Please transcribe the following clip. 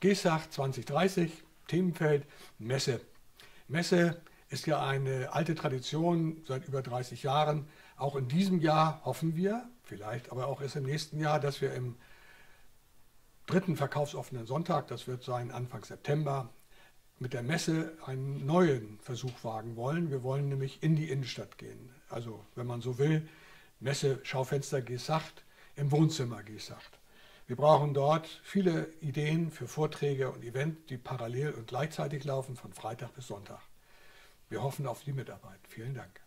Gesacht 2030, Themenfeld Messe. Messe ist ja eine alte Tradition seit über 30 Jahren. Auch in diesem Jahr hoffen wir, vielleicht aber auch erst im nächsten Jahr, dass wir im dritten verkaufsoffenen Sonntag, das wird sein Anfang September, mit der Messe einen neuen Versuch wagen wollen. Wir wollen nämlich in die Innenstadt gehen. Also, wenn man so will, Messe, Schaufenster Gesacht im Wohnzimmer Gesacht. Wir brauchen dort viele Ideen für Vorträge und Events, die parallel und gleichzeitig laufen, von Freitag bis Sonntag. Wir hoffen auf die Mitarbeit. Vielen Dank.